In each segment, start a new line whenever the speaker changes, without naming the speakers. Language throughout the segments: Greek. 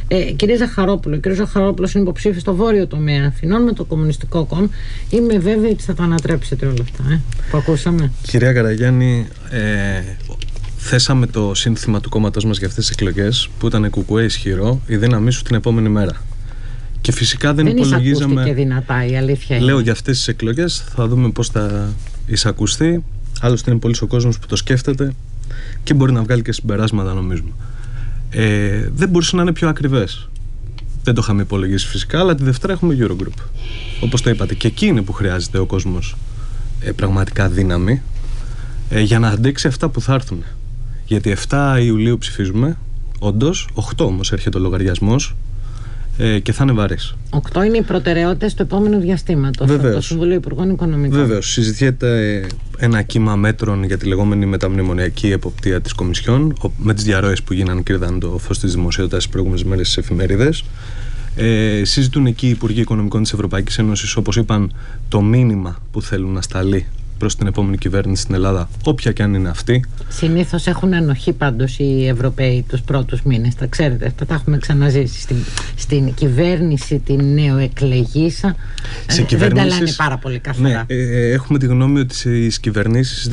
Κύριε Ζαχαρόπουλο, ο κύριος Ζαχαρόπουλος είναι υποψήφιος στο βόρειο τομέα Αθηνών με το Κομμουνιστικό Κόμμα. Είμαι βέβαιη ότι θα τα ανατρέψετε όλα αυτά που ακούσαμε.
Κυρία Καραγιάννη, θέσαμε το σύνθημα του κόμματός μας για αυτές τις εκλογές, που ήταν κουκουέ ισχυρό, η δύναμή σου την επόμενη μέρα. Και φυσικά δεν υπολογίζαμε.
Δεν εισακούστηκε δυνατά, η αλήθεια είναι.
Λέω για αυτές τις εκλογές, θα δούμε πώς θα εισακουστεί. Άλλωστε είναι πολύς ο κόσμος που το σκέφτεται και μπορεί να βγάλει και συμπεράσματα, νομίζουμε. Δεν μπορούσε να είναι πιο ακριβές. Δεν το είχαμε υπολογίσει φυσικά, αλλά τη Δευτέρα έχουμε Eurogroup. Όπως το είπατε, και εκεί είναι που χρειάζεται ο κόσμος πραγματικά δύναμη για να αντέξει αυτά που θα έρθουν. Γιατί 7 Ιουλίου ψηφίζουμε, όντως, 8 όμως έρχεται ο λογαριασμός και θα είναι βαρύς.
8 είναι οι προτεραιότητες του επόμενου διαστήματος από το Συμβουλίο Υπουργών Οικονομικών.
Βεβαίως, συζητιέται ένα κύμα μέτρων για τη λεγόμενη μεταμνημονιακή εποπτεία της Κομισιόν, με τις διαρροές που γίνανε και είδαν το φως της δημοσιότητας τις προηγούμενες μέρες στις εφημερίδες. Συζητούν εκεί οι Υπουργοί Οικονομικών της Ευρωπαϊκής Ένωσης, όπως είπαν, το μήνυμα που θέλουν να σταλεί προς την επόμενη κυβέρνηση στην Ελλάδα, όποια και αν είναι αυτή. Συνήθως
έχουν ανοχή πάντως οι Ευρωπαίοι τους πρώτους μήνες. Τα ξέρετε, αυτά τα έχουμε ξαναζήσει. Στην κυβέρνηση την νεοεκλεγήσα δεν τα λένε πάρα πολύ καθαρά.
Ναι, έχουμε τη γνώμη ότι στις κυβερνήσεις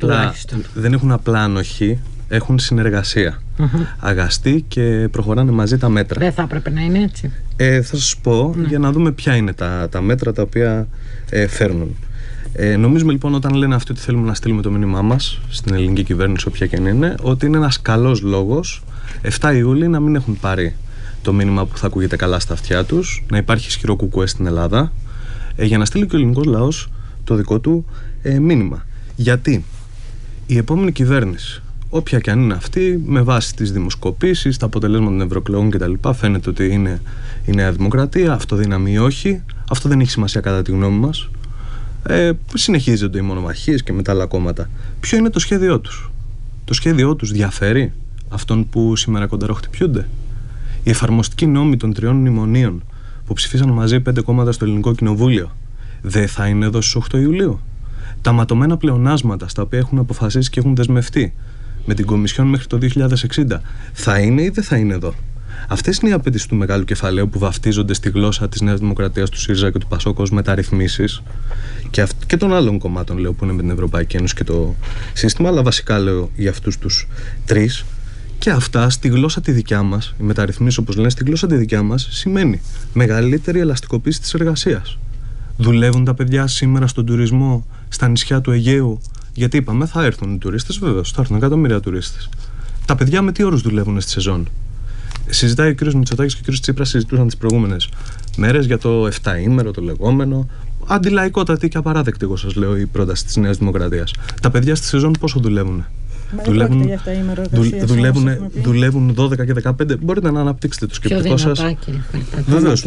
δεν έχουν απλά ανοχή, έχουν συνεργασία. Αγαστή και προχωράνε μαζί τα μέτρα.
Δεν θα έπρεπε να είναι έτσι?
Θα σας πω για να δούμε ποια είναι τα μέτρα τα οποία φέρνουν. Νομίζουμε λοιπόν, όταν λένε αυτοί ότι θέλουμε να στείλουμε το μήνυμά μας στην ελληνική κυβέρνηση, όποια και αν είναι, ότι είναι ένας καλός λόγος 7 Ιούλη να μην έχουν πάρει το μήνυμα που θα ακούγεται καλά στα αυτιά τους, να υπάρχει ισχυρό κουκουέ στην Ελλάδα, για να στείλει και ο ελληνικός λαός το δικό του μήνυμα. Γιατί η επόμενη κυβέρνηση, όποια και αν είναι αυτή, με βάση τις δημοσκοπήσεις, τα αποτελέσματα των ευρωεκλογών κτλ., φαίνεται ότι είναι η Νέα Δημοκρατία, αυτοδύναμη ή όχι. Αυτό δεν έχει σημασία κατά τη γνώμη μας. Συνεχίζονται οι μονομαχίες και με τα άλλα κόμματα. Ποιο είναι το σχέδιό τους? Το σχέδιό τους διαφέρει αυτών που σήμερα κονταροχτυπιούνται? Οι εφαρμοστικοί νόμοι των 3 μνημονίων που ψηφίσαν μαζί 5 κόμματα στο Ελληνικό Κοινοβούλιο δεν θα είναι εδώ στις 8 Ιουλίου? Τα ματωμένα πλεονάσματα στα οποία έχουν αποφασίσει και έχουν δεσμευτεί με την Κομισιόν μέχρι το 2060 θα είναι ή δεν θα είναι εδώ? Αυτές είναι οι απαιτήσεις του μεγάλου κεφαλαίου που βαφτίζονται στη γλώσσα της Νέας Δημοκρατίας, του ΣΥΡΙΖΑ και του ΠΑΣΟΚ ως μεταρρυθμίσεις και των άλλων κομμάτων, λέω, που είναι με την Ευρωπαϊκή Ένωση και το σύστημα, αλλά βασικά λέω για αυτούς τους 3. Και αυτά στη γλώσσα τη δικιά μας, οι μεταρρυθμίσεις όπως λένε, στη γλώσσα τη δικιά μας σημαίνει μεγαλύτερη ελαστικοποίηση της εργασίας. Δουλεύουν τα παιδιά σήμερα στον τουρισμό στα νησιά του Αιγαίου? Γιατί είπαμε θα έρθουν οι τουρίστες, βεβαίως, θα έρθουν εκατομμύρια τουρίστες. Τα παιδιά με τι όρους δουλεύουν στη σεζόν? Συζητάει ο κ. Μητσοτάκης και ο κ. Τσίπρας, συζητούσαν τις προηγούμενες μέρες για το 7ήμερο, το λεγόμενο. Αντιλαϊκότατη και απαράδεκτη, εγώ σας λέω, η πρόταση της Νέας Δημοκρατίας. Τα παιδιά στη σεζόν πόσο δουλεύουν? Δουλεύουν 12 και 15. Μπορείτε να αναπτύξετε το σκεπτικό σας.
Βεβαίως.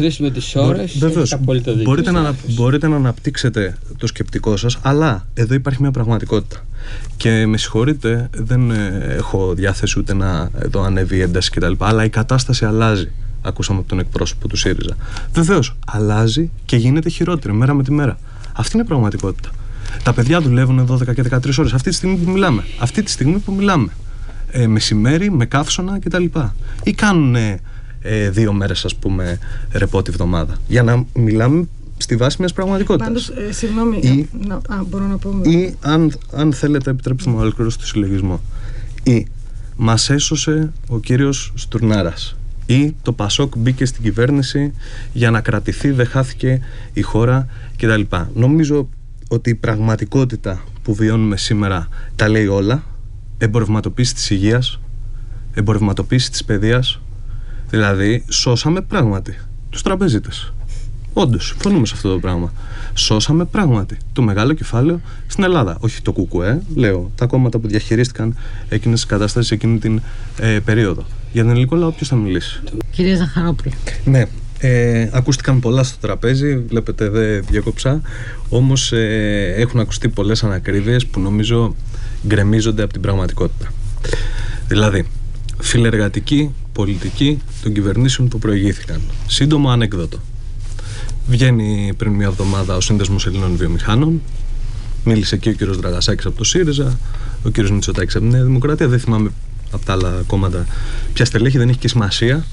Μπορείτε να αναπτύξετε το σκεπτικό σας, αλλά εδώ υπάρχει μια πραγματικότητα. Και με συγχωρείτε, δεν έχω διάθεση ούτε να εδώ ανέβει η ένταση κτλ. Αλλά η κατάσταση αλλάζει. Ακούσαμε από τον εκπρόσωπο του ΣΥΡΙΖΑ. Βεβαίως, αλλάζει και γίνεται χειρότερη μέρα με τη μέρα. Αυτή είναι η πραγματικότητα. Τα παιδιά δουλεύουν 12 και 13 ώρες αυτή τη στιγμή που μιλάμε. Μεσημέρι, με καύσωνα κτλ. Ή κάνουν 2 μέρες, ας πούμε, ρεπό τη βδομάδα. Για να μιλάμε στη βάση μιας πραγματικότητας.
Πάντως, συγγνώμη, μπορώ να πω...
Ή, αν θέλετε, επιτρέψτε μου να ολοκληρώσω το συλλογισμό. Ή μας έσωσε ο κύριος Στουρνάρας. Ή το ΠΑΣΟΚ μπήκε στην κυβέρνηση για να κρατηθεί, δεν χάθηκε η χώρα κτλ. Νομίζω ότι η πραγματικότητα που βιώνουμε σήμερα τα λέει όλα. Εμπορευματοποίηση της υγείας, εμπορευματοποίηση της παιδείας. Δηλαδή, σώσαμε πράγματι τους τραπεζίτες. Όντως, συμφωνούμε σε αυτό το πράγμα. Σώσαμε πράγματι το μεγάλο κεφάλαιο στην Ελλάδα. Όχι το ΚΚΕ, λέω, τα κόμματα που διαχειρίστηκαν εκείνες τις καταστάσεις εκείνη την περίοδο. Για τον ελληνικό λαό, ποιος θα μιλήσει?
Κύριε Ζαχαρόπουλε.
Ναι. Ακούστηκαν πολλά στο τραπέζι, βλέπετε δεν διακόψα, όμως έχουν ακουστεί πολλές ανακρίβειες που νομίζω γκρεμίζονται από την πραγματικότητα. Δηλαδή, φιλεργατική πολιτική των κυβερνήσεων που προηγήθηκαν. Σύντομο ανέκδοτο. Βγαίνει πριν μια εβδομάδα ο Σύνδεσμος Ελλήνων Βιομηχάνων, μίλησε εκεί ο κύριος Δραγασάκης από το ΣΥΡΙΖΑ, ο κύριος Μητσοτάκης από τη Νέα Δημοκρατία, δεν θυμάμαι από τα άλλα κόμματα ποια στελέχη, δεν έχει και σημασία.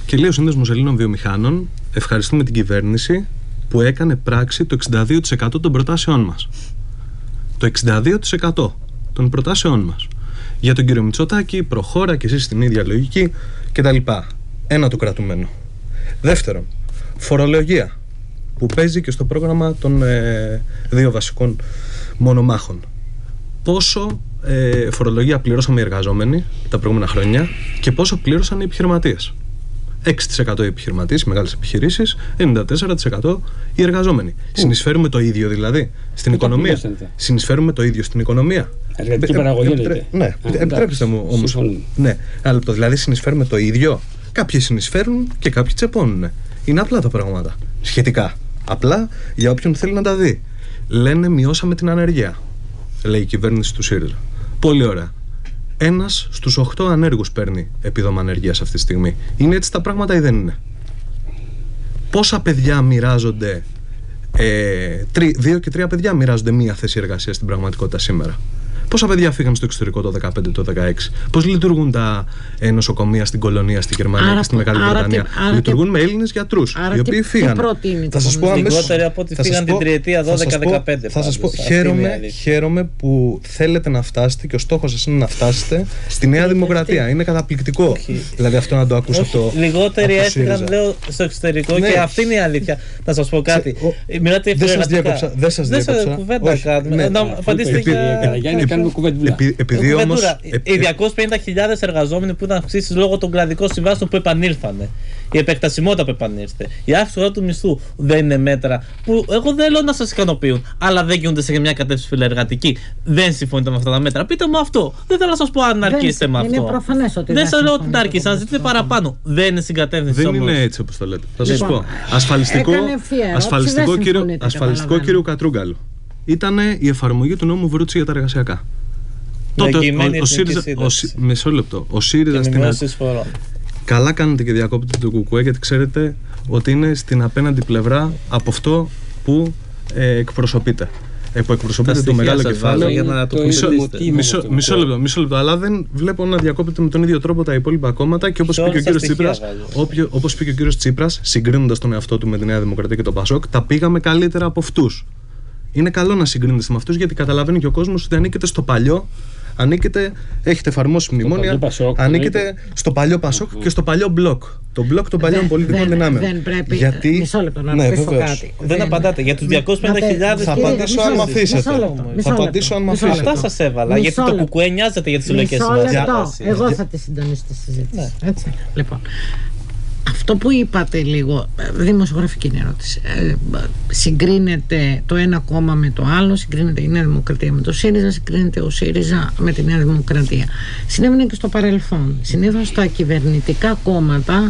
Και λέει ο Σύνδεσμος Ελλήνων Βιομηχάνων, ευχαριστούμε την κυβέρνηση που έκανε πράξη το 62% των προτάσεών μας. Το 62% των προτάσεών μας. Για τον κύριο Μητσοτάκη, προχώρα και εσείς στην ίδια λογική κτλ. Ένα το κρατουμένο. Δεύτερον, φορολογία, που παίζει και στο πρόγραμμα των δύο βασικών μονομάχων. Πόσο φορολογία πληρώσαμε οι εργαζόμενοι τα προηγούμενα χρόνια και πόσο πλήρωσαν οι επιχειρηματίες. 6% οι επιχειρηματίες, οι μεγάλες επιχειρήσεις, 94% οι εργαζόμενοι. Συνεισφέρουμε το ίδιο δηλαδή στην οικονομία. Συνεισφέρουμε το ίδιο στην οικονομία.
Εργατική παραγωγή λέτε.
Ναι, επιτρέψτε μου όμως. Ναι, δηλαδή συνεισφέρουμε το ίδιο. Κάποιοι συνεισφέρουν και κάποιοι τσεπώνουν. Είναι απλά τα πράγματα. Σχετικά. Απλά για όποιον θέλει να τα δει. Λένε μειώσαμε την ανεργία, λέει η κυβέρνηση του ΣΥΡΙΖΑ. Πολύ ωραία. 1 στους 8 ανέργους παίρνει επίδομα ανεργίας αυτή τη στιγμή. Είναι έτσι τα πράγματα ή δεν είναι? Πόσα παιδιά μοιράζονται, 2 και 3 παιδιά μοιράζονται μία θέση εργασίας στην πραγματικότητα σήμερα? Πόσα παιδιά φύγαν στο εξωτερικό το 2015, το 2016? Πώς λειτουργούν τα νοσοκομεία στην Κολονία, στη Γερμανία και στη Μεγάλη Βρετανία? Λειτουργούν με Έλληνες γιατρούς, οι οποίοι φύγαν.
Θα σας πω λιγότεροι από ό,τι φύγαν την τριετία 12-15.
Θα σας πω, χαίρομαι που θέλετε να φτάσετε και ο στόχος σας είναι να φτάσετε στη Νέα Δημοκρατία. Είναι καταπληκτικό. Δηλαδή αυτό να το ακούσω αυτό.
Λιγότεροι έφυγαν, λέω, στο εξωτερικό και αυτή είναι η αλήθεια. Να σας πω κάτι.
Δεν σας διέκοψα. Επειδή όμως
οι 250.000 εργαζόμενοι που ήταν αυξήσεις λόγω των κρατικών συμβάσεων που επανήλθανε, η επεκτασιμότητα που επανήλθε, η αύξηση του μισθού δεν είναι μέτρα που εγώ δεν λέω να σας ικανοποιούν, αλλά δεν κινούνται σε μια κατεύθυνση φιλεργατική? Δεν συμφωνείτε με αυτά τα μέτρα? Πείτε μου αυτό. Δεν θέλω να σας πω αν αρκείστε με αυτό.
Είναι προφανές ότι
δεν σας λέω ότι να αρκείστε, να ζητείτε παραπάνω. Δεν είναι συγκατεύθυνση.
Δεν είναι έτσι όπως το λέτε. Θα σας πω. Ασφαλιστικό κύριο Κατρούγκαλου ήταν η εφαρμογή του νόμου Βρούτση για τα εργασιακά. Τότε μισό λεπτό. Ο ΣΥΡΙΖΑ στην καλά κάνετε και διακόπτετε το ΚΚΕ, γιατί ξέρετε ότι είναι στην απέναντι πλευρά από αυτό που εκπροσωπείτε. Που εκπροσωπείτε το μεγάλο κεφάλαιο.
Για να το
μισό λεπτό. Αλλά δεν βλέπω να διακόπτετε με τον ίδιο τρόπο τα υπόλοιπα κόμματα και όπως είπε και ο κύριος Τσίπρας, συγκρίνοντας τον εαυτό του με τη Νέα Δημοκρατία και το ΠΑΣΟΚ, τα πήγαμε καλύτερα από αυτούς. Είναι καλό να συγκρίνετε με αυτούς, γιατί καταλαβαίνει και ο κόσμος ότι ανήκετε στο παλιό. Έχετε εφαρμόσει μνημόνια, ανήκετε στο παλιό ΠΑΣΟΚ και στο παλιό μπλοκ. Το μπλοκ των παλιών πολιτικών δυνάμεων.
Δεν πρέπει. Μισό λεπτό να ρωτήσω κάτι.
Δεν απαντάτε. Για τους 250.000
θα απαντήσω αν μ' αφήσετε.
Αυτά σας έβαλα. Γιατί το ΚΚΕ νοιάζεται για τις συλλογικές συμβάσεις.
Εγώ θα τη συντονίσω τη συζήτηση. Λοιπόν. Αυτό που είπατε λίγο, δημοσιογραφική ερώτηση. Συγκρίνεται το ένα κόμμα με το άλλο, συγκρίνεται η Νέα Δημοκρατία με το ΣΥΡΙΖΑ, συγκρίνεται ο ΣΥΡΙΖΑ με τη Νέα Δημοκρατία. Συνέβαινε και στο παρελθόν. Συνήθως τα κυβερνητικά κόμματα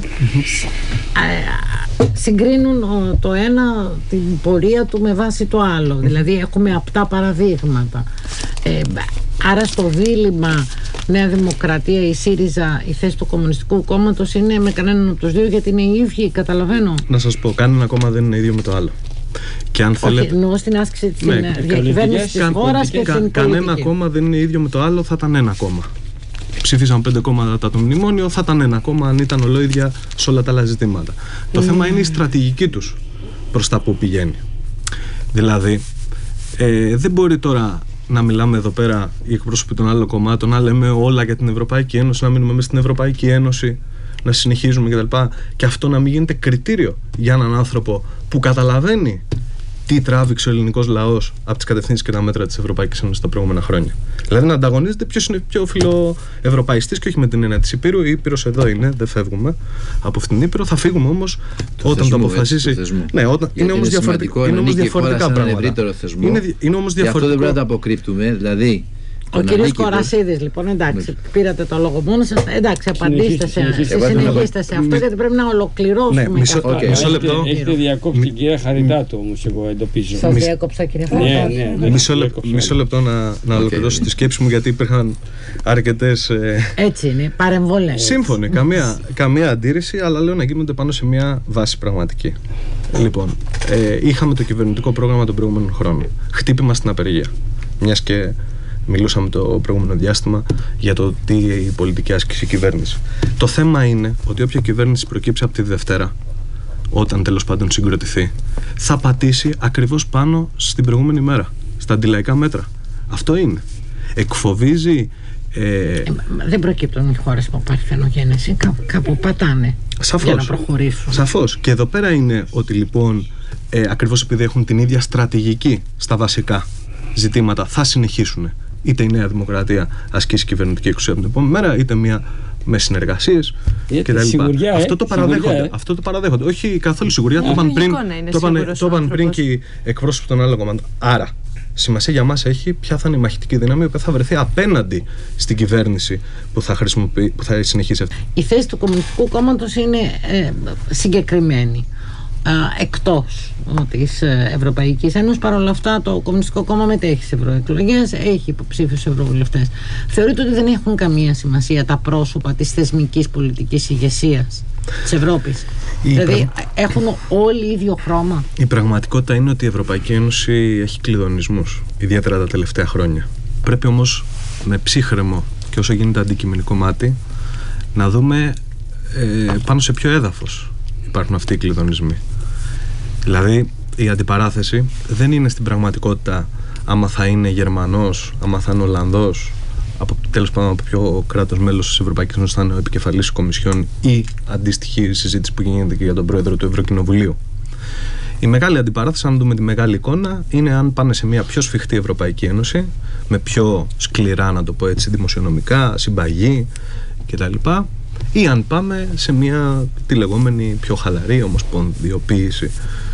συγκρίνουν το ένα την πορεία του με βάση το άλλο. Δηλαδή έχουμε απτά παραδείγματα. Άρα στο δίλημμα Νέα Δημοκρατία ή ΣΥΡΙΖΑ, η θέση του Κομμουνιστικού Κόμματος είναι με κανέναν από τους δύο, γιατί είναι οι ίδιοι, καταλαβαίνω.
Να σας πω, κανένα κόμμα δεν είναι ίδιο με το άλλο. Και αν θέλετε.
Εννοώ στην άσκηση της διακυβέρνησης της χώρας και στην πολιτική.
Κανένα κόμμα δεν είναι ίδιο με το άλλο, θα ήταν ένα κόμμα. Ψήφισαν 5 κόμματα το μνημόνιο, θα ήταν ένα κόμμα αν ήταν ολόιδια σε όλα τα άλλα ζητήματα. Το θέμα είναι η στρατηγική τους προς τα που πηγαίνει. Δηλαδή, δεν μπορεί τώρα να μιλάμε εδώ πέρα οι εκπρόσωποι των άλλων κομμάτων, να λέμε όλα για την Ευρωπαϊκή Ένωση, να μείνουμε μέσα στην Ευρωπαϊκή Ένωση, να συνεχίζουμε κτλ. Και αυτό να μην γίνεται κριτήριο για έναν άνθρωπο που καταλαβαίνει τι τράβηξε ο ελληνικός λαός από τις κατευθύνσεις και τα μέτρα της Ευρωπαϊκής Ένωσης τα προηγούμενα χρόνια. Δηλαδή να ανταγωνίζεται ποιος είναι πιο φιλοευρωπαϊστής και όχι με την έννοια της Υπήρου. Η Ήπειρος εδώ είναι, δεν φεύγουμε από αυτήν την Ήπειρο. Θα φύγουμε όμως όταν το αποφασίσει. Ναι, είναι όμως διαφορετικά πράγματα. Είναι όμως διαφορετικό.
Γι' αυτό δεν πρέπει να τα αποκρύπτουμε. Δηλαδή,
ο κύριος Κορασίδης, λοιπόν, εντάξει, πήρατε το λόγο μόνο σας. Εντάξει, απαντήστε συνεχίστε σε αυτό, γιατί πρέπει να ολοκληρώσουμε.
Μισό λεπτό.
Έχετε διακόψει την κυρία Χαριτάτου, όμως, εγώ εντοπίζω.
Σας διέκοψα, κυρία Χαριτάτου.
Μισό λεπτό να ολοκληρώσω τη σκέψη μου, γιατί υπήρχαν αρκετές.
Έτσι είναι, παρεμβολές.
Σύμφωνοι, καμία αντίρρηση, αλλά λέω να γίνονται πάνω σε μια βάση πραγματική. Λοιπόν, είχαμε το κυβερνητικό πρόγραμμα των προηγούμενων χρόνων. Χτύπημα στην απεργία. Μιας και Μιλούσαμε το προηγούμενο διάστημα για το τι η πολιτική άσκηση η κυβέρνηση. Το θέμα είναι ότι όποια κυβέρνηση προκύψει από τη Δευτέρα, όταν τέλος πάντων συγκροτηθεί, θα πατήσει ακριβώς πάνω στην προηγούμενη μέρα, στα αντιλαϊκά μέτρα. Αυτό είναι. Εκφοβίζει.
Δεν προκύπτουν οι χώρες που υπάρχει φαινογένεση, κάπου πατάνε.
Σαφώς.
Για να προχωρήσουν.
Σαφώς. Και εδώ πέρα είναι ότι λοιπόν, ακριβώς επειδή έχουν την ίδια στρατηγική στα βασικά ζητήματα, θα συνεχίσουν. Είτε η Νέα Δημοκρατία ασκήσει κυβερνητική εξουσία από την επόμενη μέρα, είτε μία με συνεργασίες κτλ. Αυτό το παραδέχονται. Όχι καθόλου σιγουριά. Το είπαν πριν και οι εκπρόσωποι των άλλων κομμάτων. Άρα, σημασία για μας έχει ποια θα είναι η μαχητική δύναμη που θα βρεθεί απέναντι στην κυβέρνηση που θα συνεχίσει αυτή.
Η θέση του Κομμουνιστικού Κόμματος είναι συγκεκριμένη. Εκτός της Ευρωπαϊκής Ένωσης. Παρ' όλα αυτά, το Κομμουνιστικό Κόμμα μετέχει σε ευρωεκλογές, έχει υποψήφιους ευρωβουλευτές. Θεωρείτε ότι δεν έχουν καμία σημασία τα πρόσωπα της θεσμικής πολιτικής ηγεσίας της Ευρώπης? Δηλαδή, έχουν όλοι ίδιο χρώμα?
Η πραγματικότητα είναι ότι η Ευρωπαϊκή Ένωση έχει κλειδονισμούς, ιδιαίτερα τα τελευταία χρόνια. Πρέπει όμως με ψύχρεμο και όσο γίνεται αντικειμενικό μάτι να δούμε πάνω σε ποιο έδαφος υπάρχουν αυτοί οι κλειδονισμοί. Δηλαδή, η αντιπαράθεση δεν είναι στην πραγματικότητα άμα θα είναι Γερμανός, άμα θα είναι Ολλανδός, τέλος πάντων από ποιο κράτος μέλος της Ευρωπαϊκής Ένωσης θα είναι ο επικεφαλής της Κομισιόν, ή αντίστοιχη συζήτηση που γίνεται και για τον πρόεδρο του Ευρωκοινοβουλίου. Η μεγάλη αντιπαράθεση, αν δούμε τη μεγάλη εικόνα, είναι αν πάνε σε μια πιο σφιχτή Ευρωπαϊκή Ένωση, με πιο σκληρά, να το πω έτσι, δημοσιονομικά, συμπαγή κτλ. Ή αν πάμε σε μια τη λεγόμενη πιο χαλαρή ομοσπονδιοποίηση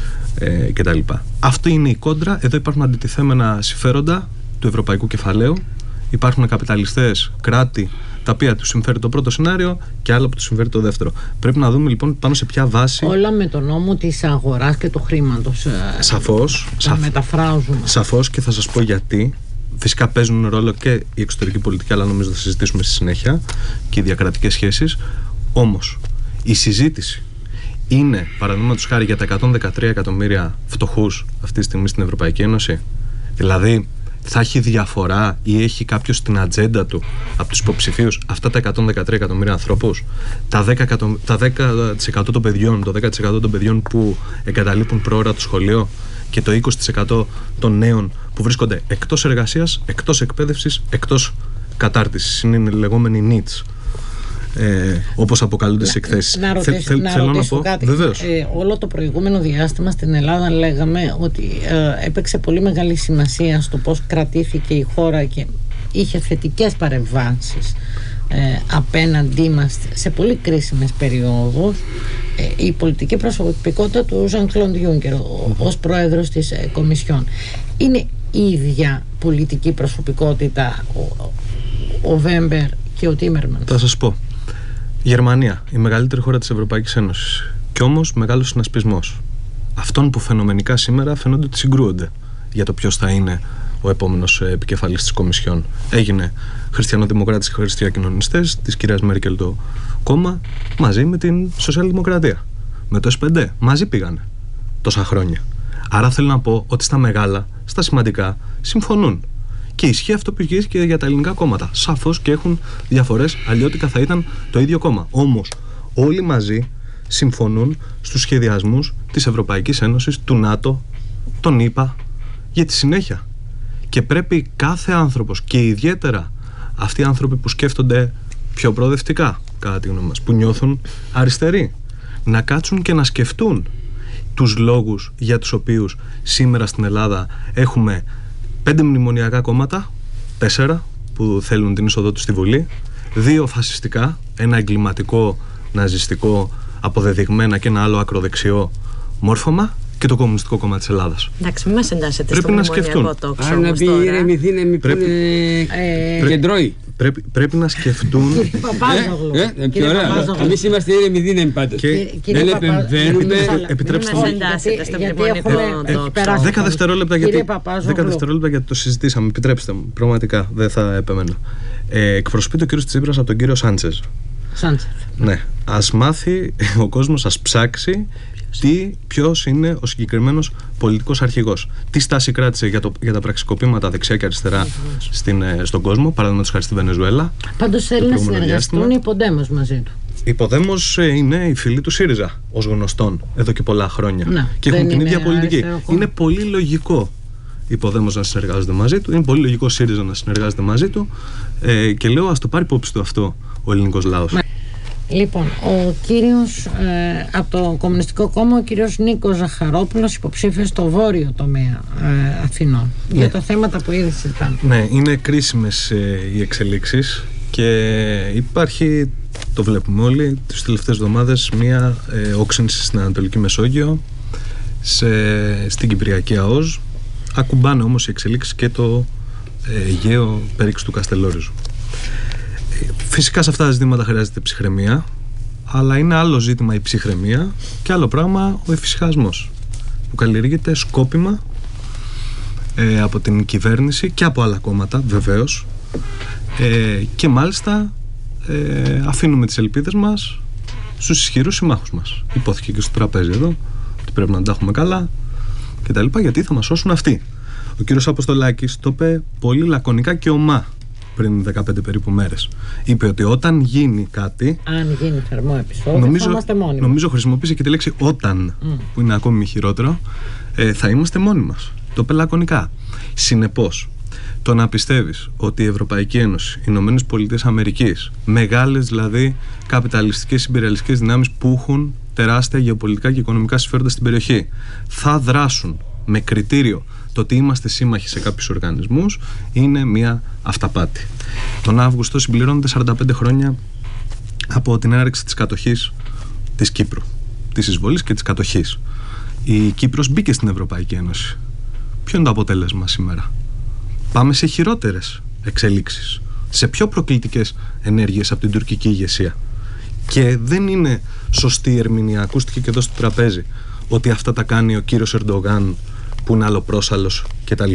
κτλ. Αυτή είναι η κόντρα. Εδώ υπάρχουν αντιτιθέμενα συμφέροντα του ευρωπαϊκού κεφαλαίου. Υπάρχουν καπιταλιστές, κράτη, τα οποία τους συμφέρει το πρώτο σενάριο και άλλα που τους συμφέρει το δεύτερο. Πρέπει να δούμε λοιπόν πάνω σε ποια βάση.
Όλα με τον νόμο της αγοράς και του χρήματος.
Σαφώς.
Μεταφράζουμε.
Σαφώς, και θα σας πω γιατί. Φυσικά παίζουν ρόλο και η εξωτερική πολιτική, αλλά νομίζω θα συζητήσουμε στη συνέχεια, και οι διακρατικές σχέσεις. Όμως, η συζήτηση είναι, παραδείγματος χάρη, για τα 113 εκατομμύρια φτωχούς αυτή τη στιγμή στην Ευρωπαϊκή Ένωση. Δηλαδή, θα έχει διαφορά ή έχει κάποιος στην ατζέντα του από τους υποψηφίους αυτά τα 113 εκατομμύρια ανθρώπους, τα 10% των παιδιών, το 10% των παιδιών που εγκαταλείπουν προώρα το σχολείο και το 20% των νέων που βρίσκονται εκτός εργασίας, εκτός εκπαίδευσης, εκτός κατάρτισης. Είναι οι λεγόμενοι needs, όπως αποκαλούνται στις εκθέσεις.
Να ρωτήσω κάτι. Όλο το προηγούμενο διάστημα στην Ελλάδα λέγαμε ότι έπαιξε πολύ μεγάλη σημασία στο πώς κρατήθηκε η χώρα και είχε θετικές παρεμβάσεις απέναντί μας σε πολύ κρίσιμες περιόδους η πολιτική προσωπικότητα του Ζαν-Κλοντ Γιούνκερ ως πρόεδρος της Κομισιόν. Είναι η ίδια πολιτική προσωπικότητα ο Βέμπερ και ο Τίμερμανς?
Θα σας πω. Γερμανία, η μεγαλύτερη χώρα της Ευρωπαϊκής Ένωσης, και όμως μεγάλος συνασπισμός αυτών που φαινομενικά σήμερα φαίνονται ότι συγκρούονται για το ποιος θα είναι ο επόμενος επικεφαλής της Κομισιόν. Έγινε χριστιανοδημοκράτες και χριστιανοκοινωνιστές, της κυρίας Μέρκελ το κόμμα, μαζί με την Σοσιαλδημοκρατία, με το S5, μαζί πήγανε τόσα χρόνια. Άρα θέλω να πω ότι στα μεγάλα, στα σημαντικά συμφωνούν. Και ισχύει αυτό που ισχύει και για τα ελληνικά κόμματα. Σαφώς και έχουν διαφορές, αλλιώτικα θα ήταν το ίδιο κόμμα. Όμως όλοι μαζί συμφωνούν στους σχεδιασμούς της Ευρωπαϊκής Ένωσης, του ΝΑΤΟ, των ΗΠΑ, για τη συνέχεια. Και πρέπει κάθε άνθρωπος, και ιδιαίτερα αυτοί οι άνθρωποι που σκέφτονται πιο προοδευτικά, κατά τη γνώμη μας, που νιώθουν αριστεροί, να κάτσουν και να σκεφτούν τους λόγους για τους οποίους σήμερα στην Ελλάδα έχουμε 5 μνημονιακά κόμματα, 4 που θέλουν την είσοδό τους στη Βουλή, 2 φασιστικά, ένα εγκληματικό, ναζιστικό, αποδεδειγμένα, και ένα άλλο ακροδεξιό μόρφωμα, και το Κομμουνιστικό Κόμμα της Ελλάδας.
Εντάξει, μην μας εντάσσετε στο
μνημονιακό τόξο. Άρα να πει ηρεμηθεί, να μην πούνε κεντρώοι.
Πρέπει να σκεφτούν.
Πιο ωραία. Εμείς είμαστε ηρεμηθεί, να μην πάτε. Δεν επεμβαίνουμε.
Επιτρέψτε μου. 10 δευτερόλεπτα γιατί το συζητήσαμε. Επιτρέψτε μου. Πραγματικά δεν θα επέμενα. Εκπροσωπείται ο κύριος Τσίπρας από τον κύριο Σάντσες. Ναι. Ας μάθει ο κόσμος, ας ψάξει ποιος είναι ο συγκεκριμένος πολιτικός αρχηγός. Τι στάση κράτησε για τα πραξικοπήματα δεξιά και αριστερά στον κόσμο, παραδείγματος χάρη στη Βενεζουέλα.
Πάντως θέλει να συνεργαστούν οι Ποντέμος μαζί του.
Οι Ποντέμος είναι οι φίλοι του ΣΥΡΙΖΑ, ως γνωστόν, εδώ και πολλά χρόνια.
Να,
και έχουν την ίδια πολιτική. Είναι πολύ λογικό οι Ποντέμος να συνεργάζονται μαζί του, είναι πολύ λογικό ο ΣΥΡΙΖΑ να συνεργάζεται μαζί του, και λέω ας το πάρει υπόψη του αυτό ο ελληνικός λαός.
Λοιπόν, ο κύριος από το Κομμουνιστικό Κόμμα, ο κύριος Νίκος Ζαχαρόπουλος, υποψήφιος στο βόρειο τομέα Αθηνών, για τα θέματα που ήδη συζητάμε.
Ναι, είναι κρίσιμες οι εξελίξεις και υπάρχει, το βλέπουμε όλοι, τις τελευταίες εβδομάδες μία όξυνση στην Ανατολική Μεσόγειο, στην Κυπριακή ΑΟΣ. Ακουμπάνε όμως οι εξελίξεις και το Αιγαίο περίξ του Καστελόριζου. Φυσικά σε αυτά τα ζητήματα χρειάζεται ψυχραιμία, αλλά είναι άλλο ζήτημα η ψυχραιμία και άλλο πράγμα ο εφησυχασμός, που καλλιεργείται σκόπιμα από την κυβέρνηση και από άλλα κόμματα βεβαίως, και μάλιστα αφήνουμε τις ελπίδες μας στους ισχυρούς συμμάχους μας. Υπόθηκε και στο τραπέζι εδώ ότι πρέπει να τα έχουμε καλά και τα λοιπά, γιατί θα μας σώσουν αυτοί. Ο κύριος Αποστολάκης το είπε πολύ λακωνικά και ομά πριν 15 περίπου μέρες. Είπε ότι όταν γίνει κάτι,
αν γίνει θερμό επεισόδιο, θα είμαστε μόνοι μας.
Νομίζω χρησιμοποίησε και τη λέξη όταν, που είναι ακόμη χειρότερο. Θα είμαστε μόνοι μας. Το είπε λακωνικά. Συνεπώς, το να πιστεύεις ότι η Ευρωπαϊκή Ένωση, οι Ηνωμένες Πολιτείες Αμερικής, μεγάλες δηλαδή καπιταλιστικές ιμπεριαλιστικές δυνάμεις που έχουν τεράστια γεωπολιτικά και οικονομικά συμφέροντα στην περιοχή, θα δράσουν με κριτήριο το ότι είμαστε σύμμαχοι σε κάποιους οργανισμούς, είναι μια αυταπάτη. Τον Αύγουστο συμπληρώνονται 45 χρόνια από την έναρξη της κατοχής της Κύπρου, της εισβολής και της κατοχής. Η Κύπρος μπήκε στην Ευρωπαϊκή Ένωση. Ποιο είναι το αποτέλεσμα σήμερα? Πάμε σε χειρότερες εξελίξεις, σε πιο προκλητικές ενέργειες από την τουρκική ηγεσία. Και δεν είναι σωστή ερμηνεία, ακούστηκε και εδώ στο τραπέζι, ότι αυτά τα κάνει ο κύριος Ερντογάν που είναι αλλοπρόσαλλος κτλ.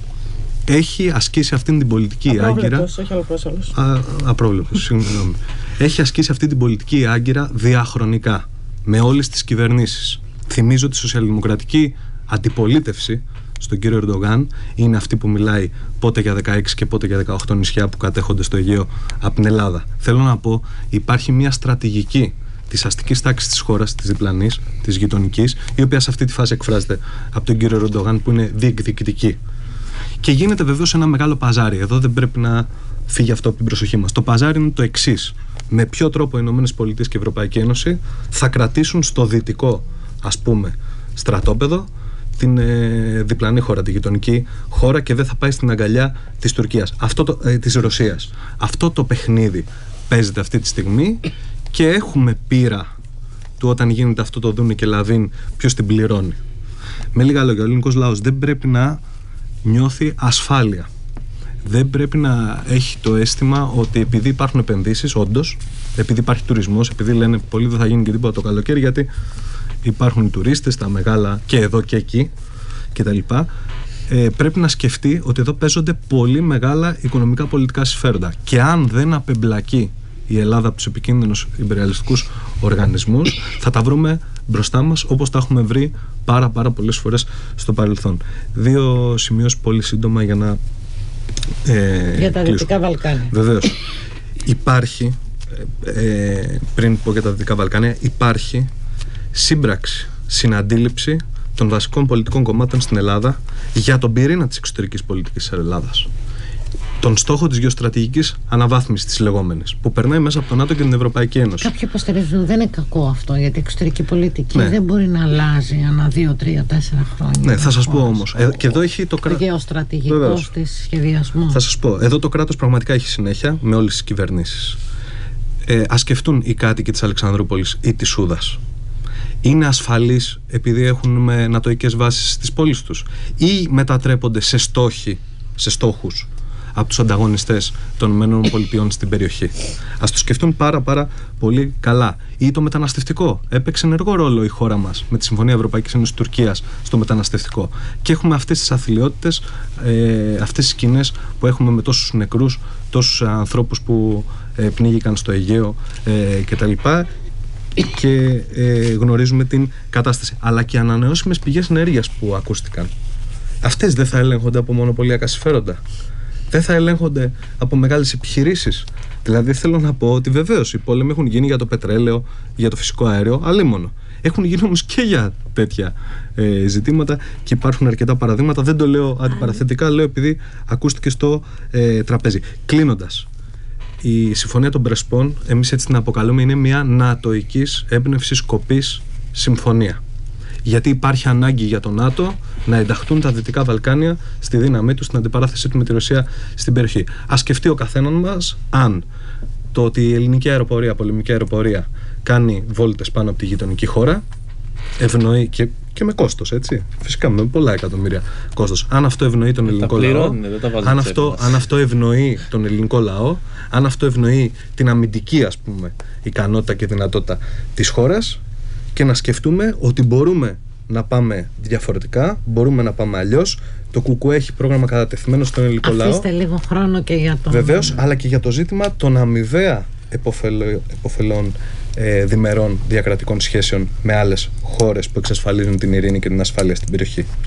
Έχει ασκήσει αυτήν την πολιτική άγκυρα.
Όχι αλλοπρόσαλλος.
Απρόβλεπτος, συγγνώμη. Έχει ασκήσει αυτή την πολιτική άγκυρα διαχρονικά με όλες τις κυβερνήσεις. Θυμίζω τη σοσιαλδημοκρατική αντιπολίτευση στον κύριο Ερντογάν είναι αυτή που μιλάει πότε για 16 και πότε για 18 νησιά που κατέχονται στο Αιγαίο από την Ελλάδα. Θέλω να πω, υπάρχει μια στρατηγική της αστικής τάξης της χώρας, της διπλανής, της γειτονικής, η οποία σε αυτή τη φάση εκφράζεται από τον κύριο Ερντογάν που είναι διεκδικητική. Και γίνεται βεβαίως ένα μεγάλο παζάρι. Εδώ δεν πρέπει να φύγει αυτό από την προσοχή μας. Το παζάρι είναι το εξής. Με ποιο τρόπο οι ΗΠΑ και η Ευρωπαϊκή Ένωση θα κρατήσουν στο δυτικό, ας πούμε, στρατόπεδο την διπλανή χώρα, τη γειτονική χώρα, και δεν θα πάει στην αγκαλιά της Τουρκίας, της Ρωσίας. Αυτό το παιχνίδι παίζεται αυτή τη στιγμή και έχουμε πείρα του όταν γίνεται αυτό το δούνε και λαβίν ποιος την πληρώνει. Με λίγα λόγια, ο ελληνικός λαός δεν πρέπει να νιώθει ασφάλεια. Δεν πρέπει να έχει το αίσθημα ότι επειδή υπάρχουν επενδύσεις, όντως, επειδή υπάρχει τουρισμός, επειδή λένε πολλοί δεν θα γίνει και τίποτα το καλοκαίρι, γιατί υπάρχουν οι τουρίστες, τα μεγάλα και εδώ και εκεί κτλ. Πρέπει να σκεφτεί ότι εδώ παίζονται πολύ μεγάλα οικονομικά πολιτικά συμφέροντα. Και αν δεν απεμπλακεί η Ελλάδα από τους επικίνδυνους ιμπεριαλιστικούς οργανισμούς, θα τα βρούμε μπροστά μας όπως τα έχουμε βρει πάρα πολλές φορές στο παρελθόν. Δύο σημείως πολύ σύντομα για να
για τα Δυτικά Βαλκάνια.
Βεβαίως. Υπάρχει, πριν πω για τα Δυτικά Βαλκάνια, υπάρχει σύμπραξη, συναντήληψη των βασικών πολιτικών κομμάτων στην Ελλάδα για τον πυρήνα της εξωτερικής πολιτικής της Ελλάδας. Τον στόχο της γεωστρατηγικής αναβάθμισης της λεγόμενης, που περνάει μέσα από τον ΝΑΤΟ και την Ευρωπαϊκή Ένωση.
Κάποιοι υποστηρίζουν δεν είναι κακό αυτό, γιατί η εξωτερική πολιτική δεν μπορεί να αλλάζει ανά 2, 3, 4 χρόνια.
Ναι, θα σας πω όμως. Και εδώ έχει το κράτος.
Γεωστρατηγικός της σχεδιασμού.
Θα σας πω. Εδώ το κράτος πραγματικά έχει συνέχεια με όλες τις κυβερνήσεις. Ας σκεφτούν οι κάτοικοι της Αλεξανδρούπολης ή της Σούδας. Είναι ασφαλείς επειδή έχουν με νατοικές βάσεις στις πόλεις τους, ή μετατρέπονται σε στόχους από τους ανταγωνιστές των ΗΠΑ στην περιοχή? Ας το σκεφτούν πάρα πολύ καλά. Ή το μεταναστευτικό. Έπαιξε ενεργό ρόλο η χώρα μας με τη Συμφωνία Ευρωπαϊκής Ένωσης Τουρκίας στο μεταναστευτικό. Και έχουμε αυτές τις αθλιότητες, αυτές τις σκηνές που έχουμε με τόσους νεκρούς, τόσους ανθρώπους που πνίγηκαν στο Αιγαίο κτλ. και γνωρίζουμε την κατάσταση. Αλλά και οι ανανεώσιμες πηγές ενέργειας που ακούστηκαν. Αυτές δεν θα ελέγχονται από μονοπωλιακά συμφέροντα? Δεν θα ελέγχονται από μεγάλες επιχειρήσεις? Δηλαδή θέλω να πω ότι βεβαίως οι πόλεμοι έχουν γίνει για το πετρέλαιο, για το φυσικό αέριο, αλλήμονο. Έχουν γίνει όμως και για τέτοια ζητήματα και υπάρχουν αρκετά παραδείγματα. Δεν το λέω αντιπαραθετικά, λέω επειδή ακούστηκε στο τραπέζι. Κλείνοντας, η Συμφωνία των Πρεσπών, εμείς έτσι την αποκαλούμε, είναι μια νατοικής έμπνευσης κοπής συμφωνία. Γιατί υπάρχει ανάγκη για το ΝΑΤΟ να ενταχθούν τα Δυτικά Βαλκάνια στη δύναμή του, στην αντιπαράθεσή του με τη Ρωσία στην περιοχή. Ας σκεφτεί ο καθένας μας αν το ότι η ελληνική αεροπορία, πολεμική αεροπορία, κάνει βόλτες πάνω από τη γειτονική χώρα, ευνοεί και με κόστος, έτσι. Φυσικά με πολλά εκατομμύρια κόστος. Αν αυτό ευνοεί τον ελληνικό λαό, αν αυτό ευνοεί τον ελληνικό λαό, αν αυτό ευνοεί την αμυντική, ας πούμε, ικανότητα και δυνατότητα της χώρας, και να σκεφτούμε ότι μπορούμε να πάμε διαφορετικά, μπορούμε να πάμε αλλιώς. Το ΚΚΕ έχει πρόγραμμα κατατεθειμένο στον ελληνικό λαό.
Αφήστε λίγο χρόνο και για το...
Βεβαίως, αλλά και για το ζήτημα των αμοιβαία επωφελών διμερών διακρατικών σχέσεων με άλλες χώρες που εξασφαλίζουν την ειρήνη και την ασφάλεια στην περιοχή.